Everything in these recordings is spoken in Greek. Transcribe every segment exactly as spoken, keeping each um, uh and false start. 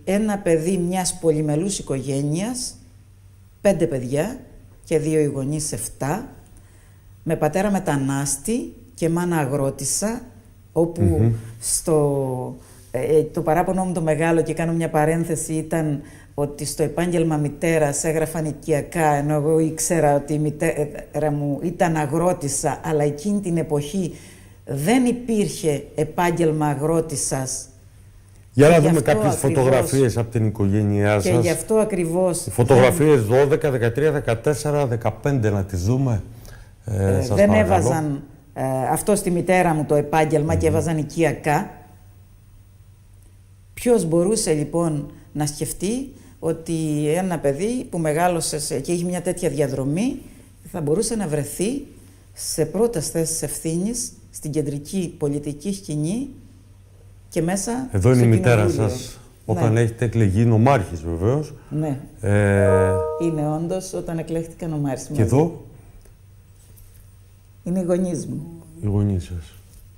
ένα παιδί μιας πολυμελούς οικογένειας, πέντε παιδιά και δύο οι γονείς εφτά, με πατέρα μετανάστη και μάνα αγρότισσα, όπου mm-hmm. στο, ε, το παράπονο μου το μεγάλο, και κάνω μια παρένθεση, ήταν ότι στο επάγγελμα μητέρας έγραφαν οικιακά, ενώ εγώ ήξερα ότι η μητέρα μου ήταν αγρότισσα, αλλά εκείνη την εποχή δεν υπήρχε επάγγελμα αγρότισσας. Για να δούμε κάποιες ακριβώς, φωτογραφίες από την οικογένειά σας. Και γι' αυτό ακριβώς... Φωτογραφίες δώδεκα, δεκατρία, δεκατέσσερα, δεκαπέντε, να τις δούμε. Ε, ε, σας δεν παρακαλώ. έβαζαν ε, αυτό στη μητέρα μου το επάγγελμα mm-hmm. και έβαζαν οικιακά. Ποιος μπορούσε λοιπόν να σκεφτεί ότι ένα παιδί που μεγάλωσε και είχε μια τέτοια διαδρομή θα μπορούσε να βρεθεί σε πρώτες θέσεις ευθύνης στην κεντρική πολιτική σκηνή και μέσα. Εδώ είναι η μητέρα σας, όταν ναι. έχετε εκλεγεί νομάρχης βεβαίως. Ναι. Ε... Είναι όντως όταν εκλέχτηκα νομάρχης. Και εδώ. Είναι οι γονείς μου. Οι γονείς σας.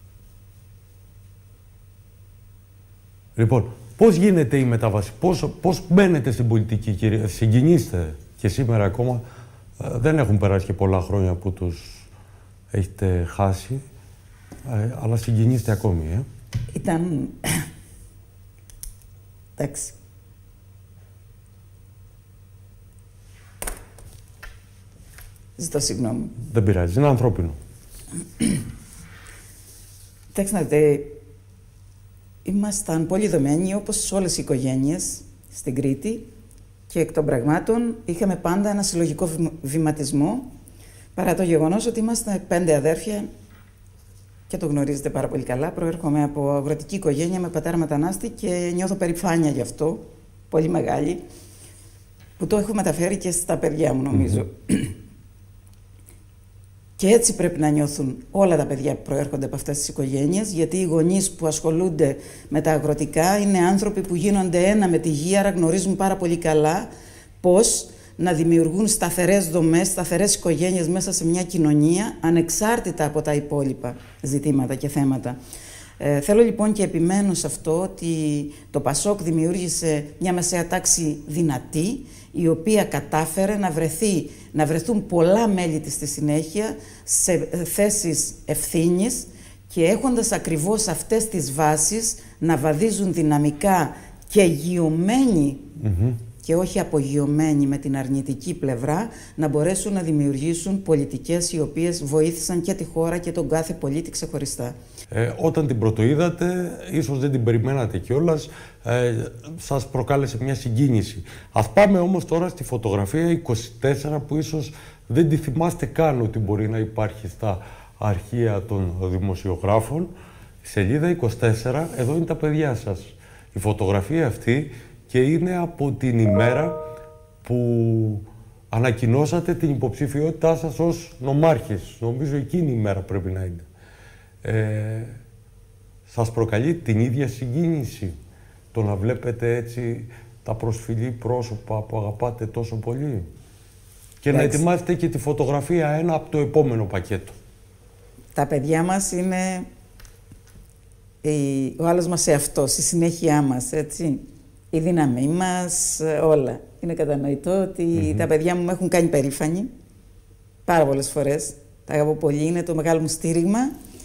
Λοιπόν, πώς γίνεται η μετάβαση, πώς, πώς μπαίνετε στην πολιτική, κυρία, συγκινήστε και σήμερα ακόμα. Ε, δεν έχουν περάσει και πολλά χρόνια που τους έχετε χάσει, ε, αλλά συγκινήστε ακόμη, ε. Ήταν... εντάξει. Ζητώ συγγνώμη. Δεν πειράζει, είναι ανθρώπινο. Εντάξει, να δείτε, ήμασταν πολύ δομμένοι, όπως όλες οι οικογένειες στην Κρήτη, και εκ των πραγμάτων είχαμε πάντα ένα συλλογικό βηματισμό, παρά το γεγονός ότι είμαστε πέντε αδέρφια και το γνωρίζετε πάρα πολύ καλά. Προέρχομαι από αγροτική οικογένεια με πατέρα μετανάστη και νιώθω περηφάνεια γι' αυτό, πολύ μεγάλη, που το έχω μεταφέρει και στα παιδιά μου, νομίζω. Mm-hmm. Και έτσι πρέπει να νιώθουν όλα τα παιδιά που προέρχονται από αυτές τις οικογένειες, γιατί οι γονείς που ασχολούνται με τα αγροτικά είναι άνθρωποι που γίνονται ένα με τη γη, άρα γνωρίζουν πάρα πολύ καλά πώς να δημιουργούν σταθερές δομές, σταθερές οικογένειες μέσα σε μια κοινωνία, ανεξάρτητα από τα υπόλοιπα ζητήματα και θέματα. Ε, θέλω λοιπόν και επιμένω σε αυτό ότι το Πασόκ δημιούργησε μια μεσαία τάξη δυνατή, η οποία κατάφερε να, βρεθεί, να βρεθούν πολλά μέλη της στη συνέχεια σε θέσεις ευθύνης και έχοντας ακριβώς αυτές τις βάσεις να βαδίζουν δυναμικά και γειωμένοι mm-hmm. και όχι απογειωμένοι με την αρνητική πλευρά, να μπορέσουν να δημιουργήσουν πολιτικές οι οποίες βοήθησαν και τη χώρα και τον κάθε πολίτη ξεχωριστά. Ε, όταν την πρωτοείδατε, ίσως δεν την περιμένατε κιόλας, ε, σας προκάλεσε μια συγκίνηση. Ας πάμε όμως τώρα στη φωτογραφία είκοσι τέσσερα, που ίσως δεν τη θυμάστε καν ότι μπορεί να υπάρχει στα αρχεία των δημοσιογράφων. Σελίδα είκοσι τέσσερα, εδώ είναι τα παιδιά σας. Η φωτογραφία αυτή, και είναι από την ημέρα που ανακοινώσατε την υποψηφιότητά σας ως νομάρχης. Νομίζω εκείνη η μέρα πρέπει να είναι. Ε, σας προκαλεί την ίδια συγκίνηση το να βλέπετε έτσι τα προσφυλή πρόσωπα που αγαπάτε τόσο πολύ? Και έτσι, να ετοιμάσετε και τη φωτογραφία ένα από το επόμενο πακέτο. Τα παιδιά μας είναι η, ο άλλος μας εαυτός, η συνέχειά μας, έτσι. Η δύναμή μας, όλα. Είναι κατανοητό ότι mm-hmm. τα παιδιά μου με έχουν κάνει περήφανη πάρα πολλές φορές. Τα αγαπώ πολύ, είναι το μεγάλο μου στήριγμα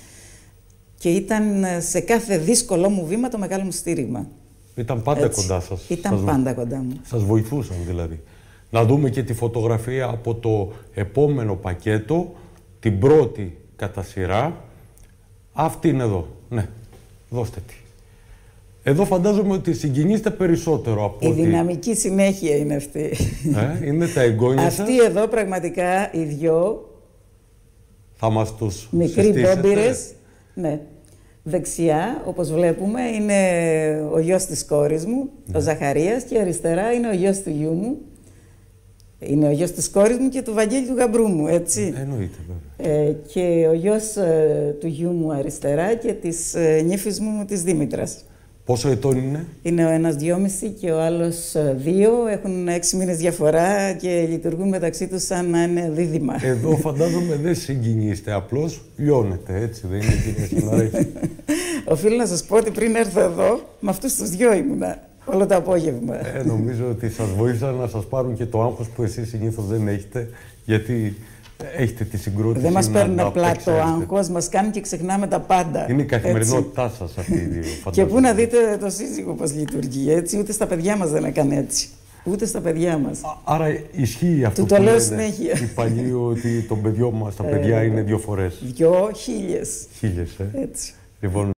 και ήταν σε κάθε δύσκολο μου βήμα το μεγάλο μου στήριγμα. Ήταν πάντα έτσι. Κοντά σας. Ήταν σας, πάντα κοντά μου. Σας βοηθούσαν δηλαδή. Να δούμε και τη φωτογραφία από το επόμενο πακέτο, την πρώτη κατά σειρά. Αυτή είναι εδώ. Ναι, δώστε τη. Εδώ φαντάζομαι ότι συγκινείστε περισσότερο από η ότι... δυναμική συνέχεια είναι αυτή. Ε, είναι τα εγγόνια σας. Αυτοί εδώ πραγματικά οι δυο... Θα μας τους μικροί μπόμπυρες. Ναι. Δεξιά, όπως βλέπουμε, είναι ο γιος της κόρης μου, ναι. ο Ζαχαρίας, και αριστερά είναι ο γιος του γιού μου. Είναι ο γιος της κόρης μου και του Βαγγέλη του γαμπρού μου, έτσι. Εννοείται, βέβαια. Ε, και ο γιος ε, του γιού μου αριστερά και της ε, νύφης μου, της Δήμητρας. Πόσο ετών είναι? Είναι ο ένας δυόμισι και ο άλλος δύο. Έχουν έξι μήνες διαφορά και λειτουργούν μεταξύ τους σαν να είναι δίδυμα. Εδώ φαντάζομαι δεν συγκινείστε, απλώς λιώνετε, έτσι, δεν είναι, κυρία Σκιναράκη? Οφείλω να σας πω ότι πριν έρθω εδώ, με αυτούς τους δυο ήμουνα. Όλο το απόγευμα. Ε, νομίζω ότι σας βοήθησαν να σας πάρουν και το άγχος που εσείς συνήθως δεν έχετε, γιατί έχετε τη συγκρότηση. Δεν μας παίρνουν απλά το ξέρετε. άγχος, μας κάνει και ξεχνάμε τα πάντα. Είναι η καθημερινότητά σας αυτή η Και πού να δείτε το σύζυγο πώς λειτουργεί, έτσι, ούτε στα παιδιά μας δεν έκανε έτσι. Ούτε στα παιδιά μας. Άρα ισχύει αυτό Του που το λέω λένε συνέχεια. οι παλιοί, ότι το παιδιό μας, τα παιδιά Ε, είναι δύο φορές. Δυο χίλιες. Χίλιες, ε. Έτσι. Λοιπόν,